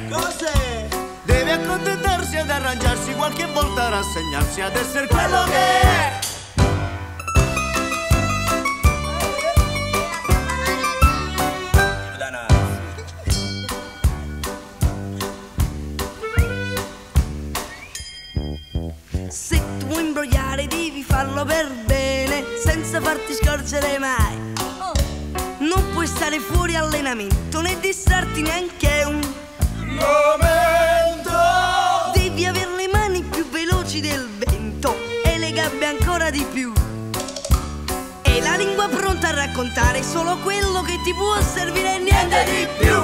Cos'è? Deve accontentarsi ad arrangiarsi, qualche volta rassegnarsi ad essere quello che è. Se tu vuoi imbrogliare devi farlo per bene, senza farti scorgere mai. Non puoi stare fuori allenamento né distrarti neanche un momento. Devi avere le mani più veloci del vento e le gabbie ancora di più, e la lingua pronta a raccontare solo quello che ti può servire e niente di più.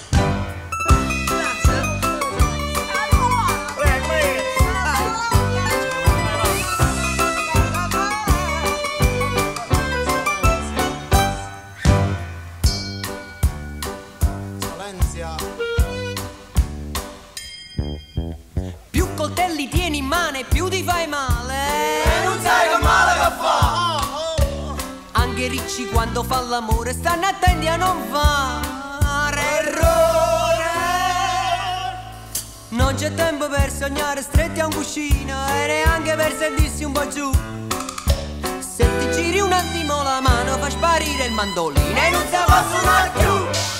Più coltelli tieni in mano e più ti fai male, E non sai che male che fa. Anche i ricci quando fa l'amore stanno attenti a non fare Errore. Non c'è tempo per sognare stretti a un cuscino e neanche per sentirsi un po' giù. Se ti giri un attimo la mano fa sparire il mandolino e non si può suonare più.